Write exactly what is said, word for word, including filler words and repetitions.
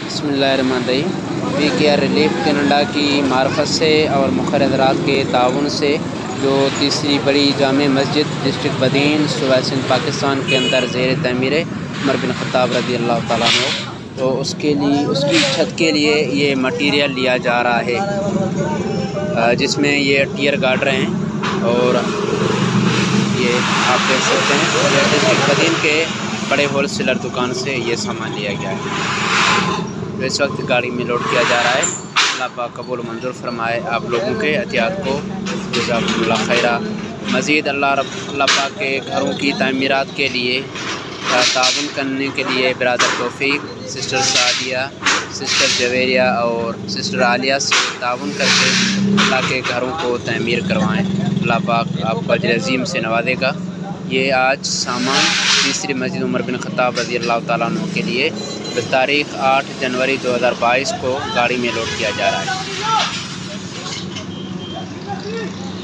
बिस्मिल्लाहिर्रहमानिर्रहीम। We care relief Canada की मार्फत से और मुख्तर हज़रात के ताउन से जो तीसरी बड़ी जामे मस्जिद डिस्ट्रिक्ट बदीन सूबा सिंध पाकिस्तान के अंदर ज़ेर तमीर है उमर बिन ख़त्ताब रज़ी अल्लाह तआला अन्हु, तो उसके लिए उसकी छत के लिए ये मटीरियल लिया जा रहा है, जिसमें ये टियर गाड़ रहे हैं। और ये आप देख सकते हैं ये डिस्ट्रिक्ट बदीन के बड़े होलसेलर दुकान से ये सामान लिया गया है। इस वक्त गाड़ी में लोड किया जा रहा है। अल्लाह पाक कबूल मंजूर फरमाए आप लोगों के एहतियात को, जज़ाकुमुल्लाह खैरा। मज़ीद अल्लाह रब अल्लाह पाक के घरों की तामीरात के लिए ताउन करने के लिए brother Taufiq, sister Sadia, sister Javeria और सिस्टर आलिया से ताउन करके अल्लाह के घरों को तामीर करवाएँ। अल्लाह पाक आपको अजर अज़ीम से नवाजेगा। ये आज सामान तीसरी मस्जिद उमर बिन ख़त्ताब रज़ी अल्लाह तआला अन्हु के लिए तारीख़ आठ जनवरी दो हज़ार बाईस को गाड़ी में लोड किया जा रहा है।